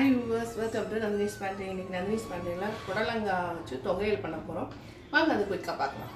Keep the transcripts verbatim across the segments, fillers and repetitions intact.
Hi viewers, welcome to Nandini's Pantry. இன்னைக்கு Nandini's Pantryல புடலங்காய் வச்சு தொகையல் பண்ண போறோம். வாங்க அது குயிக்கா பார்க்கலாம்.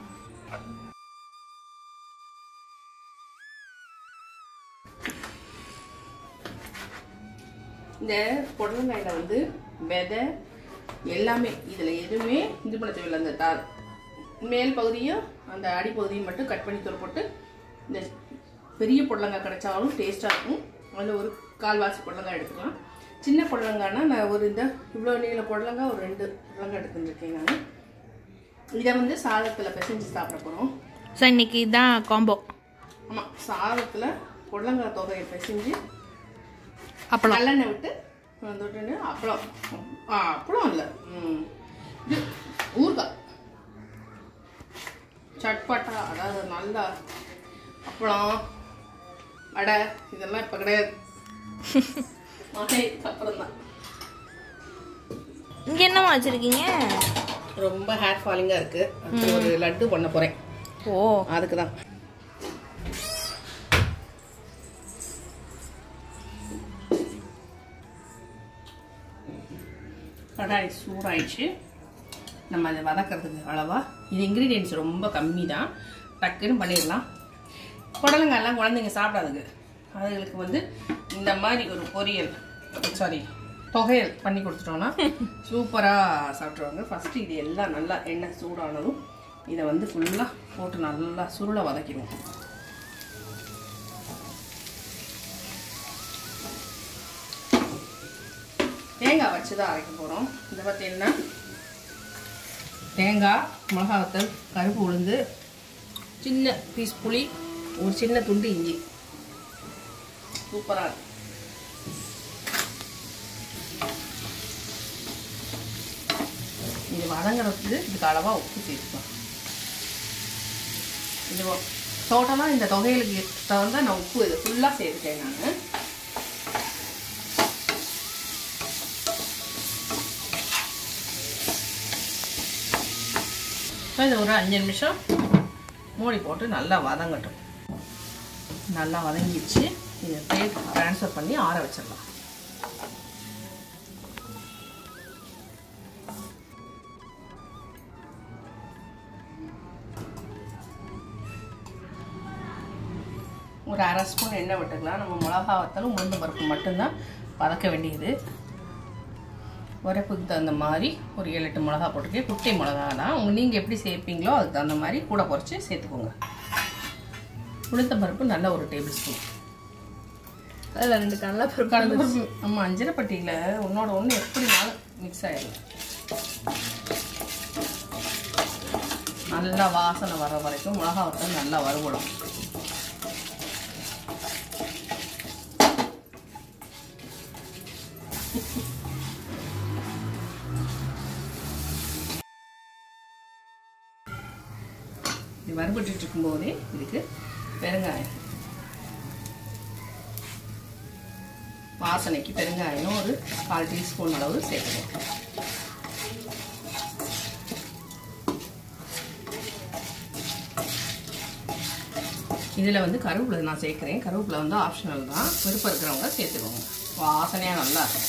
இந்த புடலங்காயில வந்து விதை எல்லாமே இதுல எதுவுமே இது பண்ண தேவையில்லை. அந்த தார் மேல் பகுதியும் அந்த அடி பகுதியும் மட்டும் கட் பண்ணி தூர போட்டு இந்த பெரிய புடலங்காய் கிடைச்சாலும் டேஸ்டா இருக்கும். அதில் ஒரு கால்வாசி புடலங்காய் எடுத்துக்கலாம். சின்ன புடலங்காய்னா நான் ஒரு இந்த இவ்வளோ நீள புடலங்காய் ஒரு ரெண்டு புடலங்காய் எடுத்துருக்கேன். நான் இதை வந்து சாதத்தில் பிசைஞ்சு சாப்பிட போகிறோம். ஸோ இன்னைக்கு இதுதான் காம்போ. ஆமாம், சாதத்தில் புடலங்காய் தொகையை பிசைஞ்சு அப்பளம் நல்லெண்ணெய் விட்டு தொட்டு அப்பளம் ஆ அப்பளம் இல்லை இது ஊறுகாய் சட்பட்டா, அதாவது நல்லா அப்பளம் வடை இதெல்லாம் இப்போ கிடையாது. அப்புறம் தான் இங்கே என்னமா வச்சுருக்கீங்க? ரொம்ப ஹேர் ஃபாலிங்காக இருக்குது. ஒரு லட்டு பண்ண போகிறேன். ஓ, அதுக்கு தான். கடாய் சூடாயிடுச்சு. நம்ம அதை வதக்கிறதுக்கு அளவா இது இன்க்ரீடியன்ட்ஸ் ரொம்ப கம்மி தான், டக்குன்னு பண்ணிடலாம். புடலங்காயெல்லாம் குழந்தைங்க சாப்பிடாதுங்க. அதுகளுக்கு வந்து இந்த மாதிரி ஒரு பொரியல் சாரி தொகையல் பண்ணி கொடுத்துட்டோன்னா சூப்பராக சாப்பிட்ருவாங்க. ஃபஸ்ட்டு இது எல்லாம் நல்லா எண்ணெய் சூடானதும் இதை வந்து ஃபுல்லாக போட்டு நல்லா சுருளை வதக்கிடுவோம். தேங்காய் வச்சு தான் அரைக்க போகிறோம். இதை பார்த்தீங்கன்னா தேங்காய், மிளகா வத்தல், கருப்பு உளுந்து, சின்ன பீஸ் புளி, ஒரு சின்ன துண்டு இஞ்சி. சூப்பராக இருக்கும். இது வதங்குறதுக்கு இதுக்கு அளவாக உப்பு சேர்த்துக்கலாம். இது டோட்டலாக இந்த தொகைகளுக்கு தகுந்த நான் உப்பு இது ஃபுல்லாக சேர்த்துட்டேன். நான் இது ஒரு அஞ்சு நிமிஷம் மூடி போட்டு நல்லா வதங்கட்டும். நல்லா வதங்கிடுச்சு. இதை பிளேட் ட்ரான்ஸ்ஃபர் பண்ணி ஆற வச்சிடலாம். ஒரு அரை ஸ்பூன் எண்ணெய் விட்டுக்கலாம். நம்ம மிளகா வத்தலும் உளுந்து பருப்பு மட்டும்தான் வதக்க வேண்டியது. உரைப்புக்கு தகுந்த மாதிரி ஒரு ஏழு எட்டு மிளகா போட்டுக்கேன். குட்டி மிளகா தான், உங்கள் நீங்கள் எப்படி சேர்ப்பீங்களோ அதுக்கு தகுந்த மாதிரி கூட குறைச்சி சேர்த்துக்கோங்க. உளுத்த பருப்பு நல்ல ஒரு டேபிள் ஸ்பூன். அதில் ரெண்டு கடலை பருப்பு கடலை பருப்பு நம்ம அஞ்சரைப்பட்டியில் ஒன்றோட ஒன்று எப்படினாலும் மிக்ஸ் ஆகிடும். நல்லா வாசனை வர வரைக்கும் மிளகா வத்தல் நல்லா வறுபடும். இது வறுபட்டு இருக்கும்போதே இதுக்கு பெருங்காயம், வாசனைக்கு பெருங்காயம் ஒரு கால் டீஸ்பூன் அளவு சேர்க்கணும். இதில் வந்து கருவேப்பிலை நான் சேர்க்குறேன். கருவேப்பிலை வந்து ஆப்ஷனல் தான், விருப்பம் இருக்கிறவங்க சேர்த்துக்கோங்க. வாசனையாக நல்லா இருக்கும்.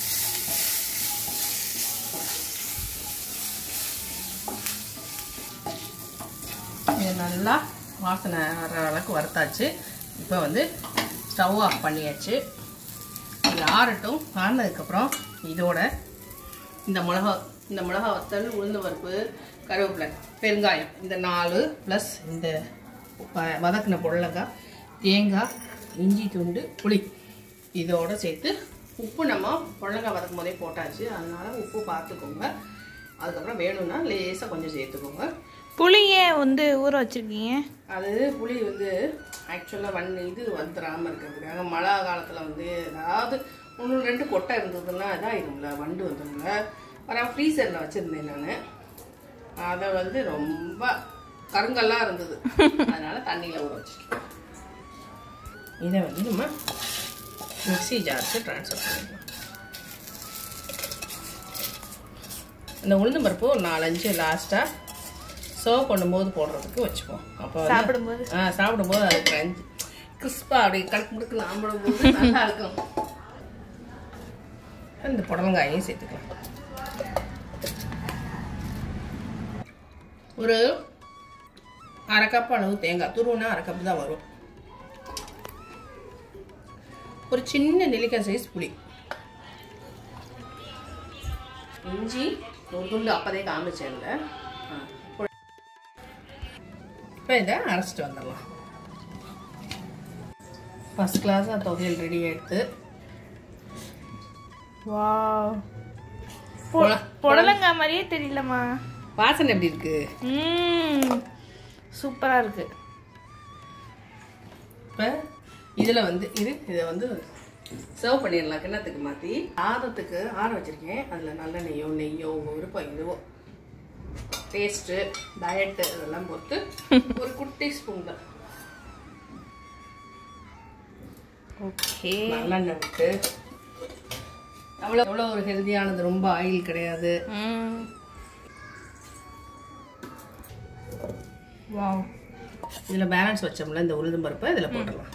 இது நல்லா வாசனை வர அளவுக்கு வறுத்தாச்சு. இப்போ வந்து ஸ்டவ் ஆஃப் பண்ணியாச்சு. இது ஆறட்டும். ஆறினதுக்கப்புறம் இதோட இந்த மிளகா இந்த மிளகா வத்தல், உளுந்து பருப்பு, கருவேப்பிலை, பெருங்காயம் இந்த நாலு ப்ளஸ் இந்த வதக்கின புடலங்காய், தேங்காய், இஞ்சி துண்டு, புளி இதோடு சேர்த்து உப்பு நம்ம புடலங்காய் வதக்கும் போதே போட்டாச்சு. அதனால் உப்பு பார்த்துக்கோங்க. அதுக்கப்புறம் வேணும்னா லேசாக கொஞ்சம் சேர்த்துக்கோங்க. புளியே வந்து ஊற வச்சுருக்கீங்க? அது புளி வந்து ஆக்சுவலாக வண் இது வந்துடாமல் இருக்கிறதுக்காக மழை காலத்தில் வந்து ஏதாவது ஒன்று ரெண்டு கொட்டை இருந்ததுன்னா இதாகிடும்ல, வண்டு வந்துடும்ல. வர ஃப்ரீசரில் வச்சுருந்தேன் நான். அதை வந்து ரொம்ப கருங்கல்லாம் இருந்தது, அதனால் தண்ணியில் ஊற வச்சுருக்கேன். இதை வந்து நம்ம மிக்ஸி ஜாருக்கு ட்ரான்ஸ்ஃபர் பண்ணிக்கலாம். இந்த உளுந்து பருப்பு ஒரு நாலஞ்சு லாஸ்ட்டாக சர்வ் பண்ணும்போது போடுறதுக்கு வச்சுப்போம். அப்போ சாப்பிடும்போது ஆ சாப்பிடும்போது அது கிரஞ்ச் கிறிஸ்பாக அப்படி கலக்கு முடுக்கு சாப்பிடும்போது நல்லா இருக்கும். இந்த புடலங்காயையும் சேர்த்துக்கலாம். ஒரு அரை கப் அளவு தேங்காய் துருவுனா அரை கப் தான் வரும். ஒரு சின்ன நெல்லிக்காய் சைஸ் புளி, இஞ்சி ஒரு துண்டு அப்பதே காமிச்சேன்ல. இப்போ இதை அரைச்சிட்டு வந்துடலாம். ஃபர்ஸ்ட் கிளாஸாக துவையல் ரெடி ஆகிடுது. வா, புடலங்காய் மாதிரியே தெரியலம்மா. வாசனை எப்படி இருக்கு? ம், சூப்பரா இருக்கு. இப்போ இதில் வந்து இது இதை வந்து சர்வ் பண்ணிடலாம். கிண்ணத்துக்கு மாற்றி சாதத்துக்கு ஆற வச்சுருக்கேன். அதில் நல்ல நெய்யோ நெய்யோ உங்கள் விருப்பம் இதுவோ, டேஸ்ட்டு டயட்டு இதெல்லாம் பொறுத்து ஒரு குட்டி ஸ்பூன் தான். ஓகே, நல்லெண்ணெய் விட்டு அவ்வளோ எவ்வளோ ஒரு ஹெல்த்தியானது, ரொம்ப ஆயில் கிடையாது. வாவ். இதில் பேலன்ஸ் வச்சோம்ல இந்த உளுந்தம் பருப்பை இதில் போட்டுடலாம்.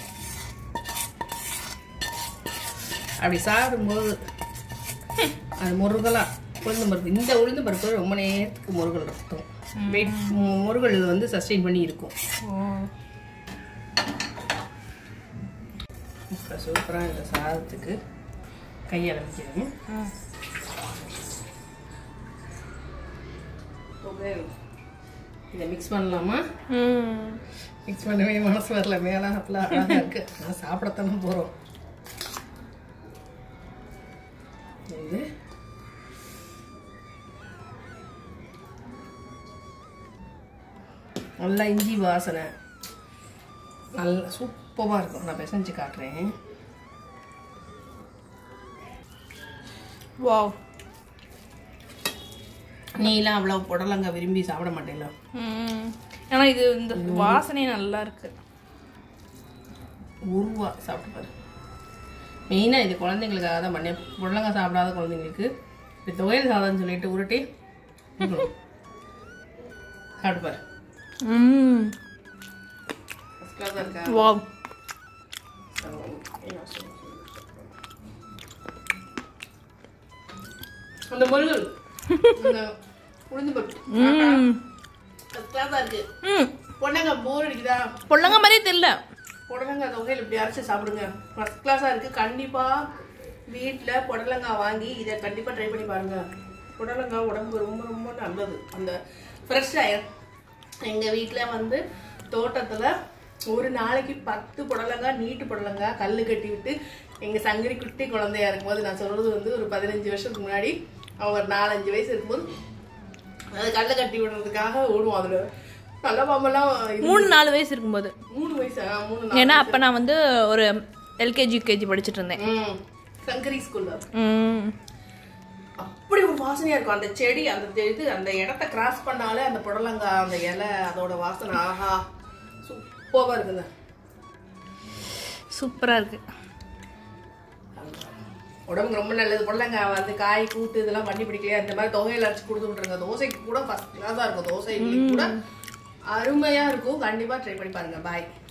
அப்படி சாப்பிடும்போது அது முருகலாக உளுந்தம் பருப்பு, இந்த உளுந்தம் பருப்பு ரொம்ப நேரத்துக்கு முருகல் இருக்கும். வெயிட் முருகல் வந்து சஸ்டெயின் பண்ணி இருக்கும். இப்போ சூப்பராக இந்த சாதத்துக்கு கையால் வைக்கிறேன். ஓகே, இதை மிக்ஸ் பண்ணலாமா? மிக்ஸ் பண்ணவே மனசு வரல. மேலே அப்பெல்லாம் அழகாக இருக்குது. நான் சாப்பிடத்தானே போகிறோம். இது நல்லா இஞ்சி வாசனை நல்லா சூப்பராக இருக்கும். நான் பிசைஞ்சு காட்டுறேன். வாவ். நீலாம் அவ்வளோ புடலங்காய் விரும்பி சாப்பிட மாட்டேங்களா? ஆனால் இது இந்த வாசனை நல்லா இருக்கு. உருவா சாப்பிட்டு பாரு. மெயினாக இது குழந்தைங்களுக்காக தான் பண்ணேன். புடலங்காய் சாப்பிடாத குழந்தைங்களுக்கு இப்படி துவையல் சாதம்னு சொல்லிட்டு உருட்டி சாப்பிட்டு பாரு. வாவ். அந்த முருகல் உளுந்து பருப்பு இருக்கு. பொடலங்காய் போர் அடிக்குதா? பொடலங்காய் மாதிரியே தெரியல. புடலங்காய் தொகையில் இப்படி அரைச்சி சாப்பிடுங்க. ஃபர்ஸ்ட் கிளாஸாக இருக்குது. கண்டிப்பாக வீட்டில் புடலங்காய் வாங்கி இதை கண்டிப்பாக ட்ரை பண்ணி பாருங்கள். புடலங்காய் உடம்பு ரொம்ப ரொம்ப நல்லது. அந்த ஃப்ரெஷ்ஷாக எங்கள் வீட்டில் வந்து தோட்டத்தில் ஒரு நாளைக்கு பத்து புடலங்காய், நீட்டு புடலங்காய் கல் கட்டி விட்டு எங்கள் சங்கரி குட்டி குழந்தையா இருக்கும்போது, நான் சொல்கிறது வந்து ஒரு பதினஞ்சு வருஷத்துக்கு முன்னாடி, அவங்க ஒரு நாலஞ்சு வயசு இருக்கும்போது அது கல்லை கட்டி விடுறதுக்காக ஓடுவோம். அதில் நல்ல பாம்பெல்லாம் மூணு நாலு வயசு இருக்கும்போது. மூணு வயசா? மூணு. ஏன்னா அப்போ நான் வந்து ஒரு எல்கேஜி யூகேஜி படிச்சுட்டு இருந்தேன் சங்கரி ஸ்கூல்ல. அப்படி ஒரு வாசனையா இருக்கும் அந்த செடி. அந்த இது அந்த இடத்த கிராஸ் பண்ணாலே அந்த புடலங்காய் அந்த இலை அதோட வாசனை ஆஹா சூப்பராக இருக்குங்க. சூப்பரா இருக்கு. உடம்புக்கு ரொம்ப நல்லது. புடலங்காய் வந்து காய் கூட்டு இதெல்லாம் பண்ணி பிடிக்கலையா, இந்த மாதிரி தொகையில அரைச்சு கொடுத்து விட்டுருங்க. தோசைக்கு கூட ஃபர்ஸ்ட் கிளாஸா இருக்கும். தோசை கூட அருமையா இருக்கும். கண்டிப்பா ட்ரை பண்ணி பாருங்க. பாய்.